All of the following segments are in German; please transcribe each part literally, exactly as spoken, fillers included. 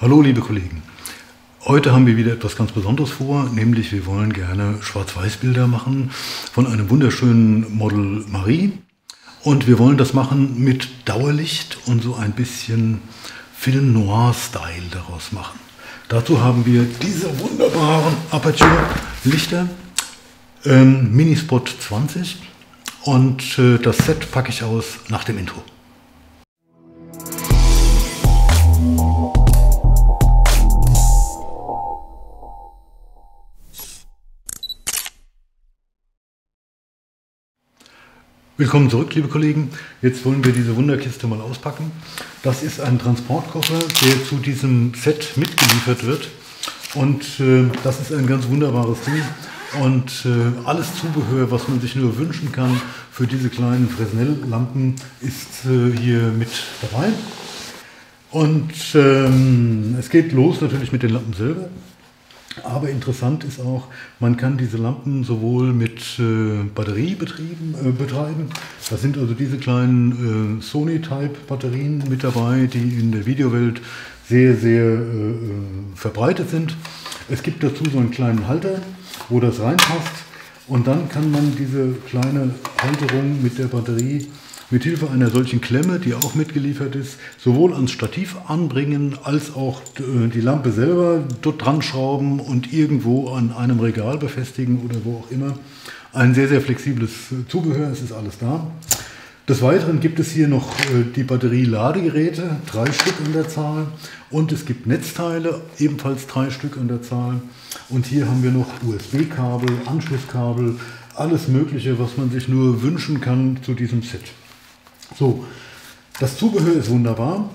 Hallo liebe Kollegen, heute haben wir wieder etwas ganz Besonderes vor, nämlich wir wollen gerne Schwarz-Weiß-Bilder machen von einem wunderschönen Model Marie und wir wollen das machen mit Dauerlicht und so ein bisschen Film Noir-Style daraus machen. Dazu haben wir diese wunderbaren Aperture-Lichter, ähm, Minispot zwanzig und äh, das Set packe ich aus nach dem Intro. Willkommen zurück, liebe Kollegen. Jetzt wollen wir diese Wunderkiste mal auspacken. Das ist ein Transportkoffer, der zu diesem Set mitgeliefert wird. Und äh, das ist ein ganz wunderbares Ding. Und äh, alles Zubehör, was man sich nur wünschen kann für diese kleinen Fresnel-Lampen, ist äh, hier mit dabei. Und ähm, es geht los natürlich mit den Lampen selber. Aber interessant ist auch, man kann diese Lampen sowohl mit äh, Batteriebetrieben äh, betreiben. Da sind also diese kleinen äh, Sony-Type-Batterien mit dabei, die in der Videowelt sehr, sehr äh, verbreitet sind. Es gibt dazu so einen kleinen Halter, wo das reinpasst. Und dann kann man diese kleine Halterung mit der Batterie mit Hilfe einer solchen Klemme, die auch mitgeliefert ist, sowohl ans Stativ anbringen, als auch die Lampe selber dort dran schrauben und irgendwo an einem Regal befestigen oder wo auch immer. Ein sehr, sehr flexibles Zubehör, es ist alles da. Des Weiteren gibt es hier noch die Batterieladegeräte, drei Stück an der Zahl. Und es gibt Netzteile, ebenfalls drei Stück an der Zahl. Und hier haben wir noch U S B-Kabel, Anschlusskabel, alles Mögliche, was man sich nur wünschen kann zu diesem Set. So, das Zubehör ist wunderbar.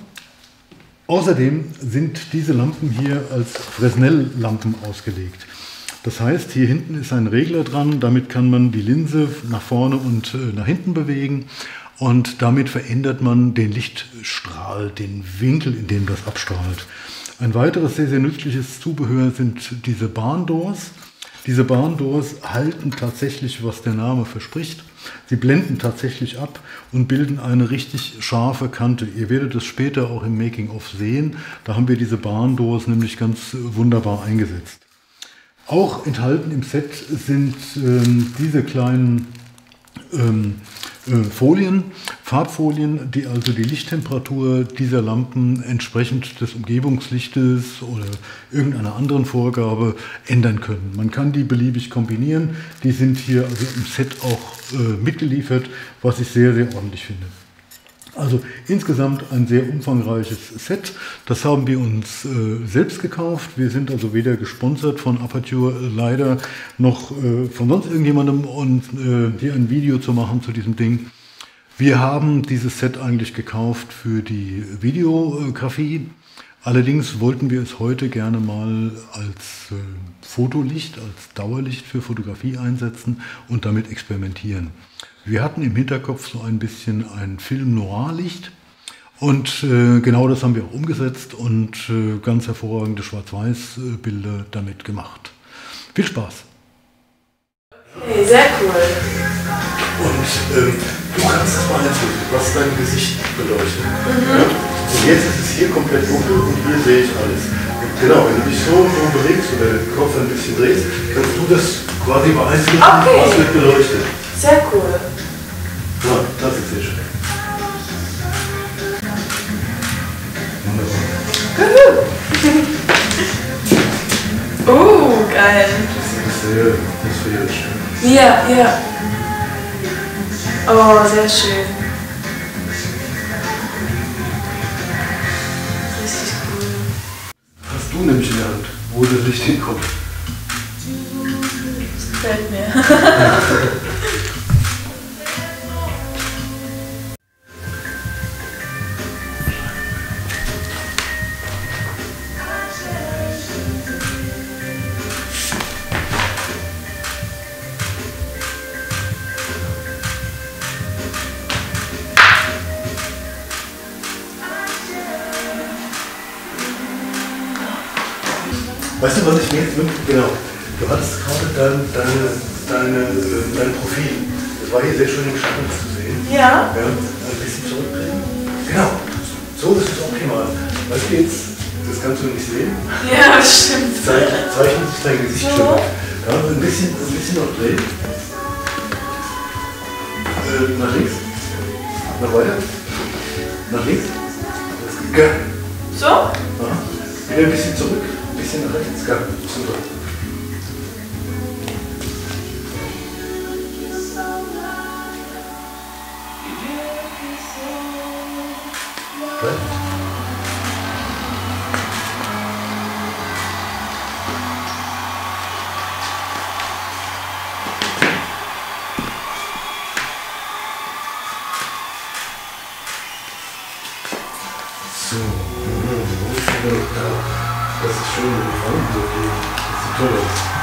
Außerdem sind diese Lampen hier als Fresnel-Lampen ausgelegt. Das heißt, hier hinten ist ein Regler dran, damit kann man die Linse nach vorne und nach hinten bewegen und damit verändert man den Lichtstrahl, den Winkel, in dem das abstrahlt. Ein weiteres sehr, sehr nützliches Zubehör sind diese Barndoors. Diese Barndoors halten tatsächlich, was der Name verspricht. Sie blenden tatsächlich ab und bilden eine richtig scharfe Kante. Ihr werdet es später auch im Making-of sehen. Da haben wir diese Barndoors nämlich ganz wunderbar eingesetzt. Auch enthalten im Set sind ähm, diese kleinen ähm, äh, Folien, Farbfolien, die also die Lichttemperatur dieser Lampen entsprechend des Umgebungslichtes oder irgendeiner anderen Vorgabe ändern können. Man kann die beliebig kombinieren. Die sind hier also im Set auch äh, mitgeliefert, was ich sehr, sehr ordentlich finde. Also insgesamt ein sehr umfangreiches Set. Das haben wir uns äh, selbst gekauft. Wir sind also weder gesponsert von Aperture, leider noch äh, von sonst irgendjemandem, und äh, hier ein Video zu machen zu diesem Ding. Wir haben dieses Set eigentlich gekauft für die Videografie. Allerdings wollten wir es heute gerne mal als äh, Fotolicht, als Dauerlicht für Fotografie einsetzen und damit experimentieren. Wir hatten im Hinterkopf so ein bisschen ein Film-Noir-Licht und äh, genau das haben wir auch umgesetzt und äh, ganz hervorragende Schwarz-Weiß-Bilder damit gemacht. Viel Spaß! Hey, sehr cool. Und ähm, du kannst das mal erzählen, was dein Gesicht beleuchtet. Mhm. Ja? Und jetzt ist es hier komplett dunkel und hier sehe ich alles. Genau, wenn du dich so, so bewegst oder den Kopf ein bisschen drehst, kannst du das quasi beeinflussen, okay, was wird beleuchtet. Sehr cool. Ja, das ist sehr schön. Wunderbar. Oh, geil. Das ist sehr atmosphärisch. Ja, ja. Oh, sehr schön. Richtig cool. Hast du nämlich in der Hand, wo das Licht hinkommt. Das gefällt mir. Weißt du, was ich mir jetzt wünsche? Genau. Du hattest gerade dein, deine, deine, dein Profil. Das war hier sehr schön im Schatten zu sehen. Ja. Ja, ein bisschen zurückdrehen. Genau. So ist es optimal. Weißt du, jetzt, das das kannst du nicht sehen. Ja, das stimmt. Zeichnet, zeichnet sich dein Gesicht So. schon ab. Ja, also ein bisschen, ein bisschen noch drehen. Äh, nach links. Noch weiter. Nach links. Ja. So? Aha. Wieder ein bisschen zurück. Ein bisschen nach rechts. Ja. Super. Okay. So, mhm, wo ist denn der noch da? Das ist schön, wenn die Farben so gehen. Das sieht toll aus.